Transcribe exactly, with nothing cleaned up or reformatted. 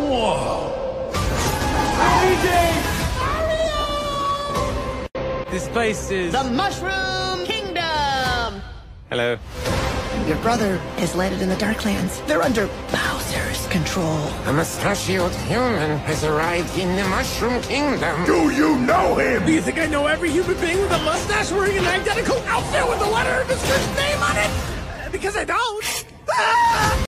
Whoa! This place is... The Mushroom Kingdom! Hello. Your brother is landed in the Darklands. They're under Bowser's control. A mustachioed human has arrived in the Mushroom Kingdom. Do you know him? Do you think I know every human being with a mustache wearing an identical outfit with the letter of his first name on it? Because I don't. Ah!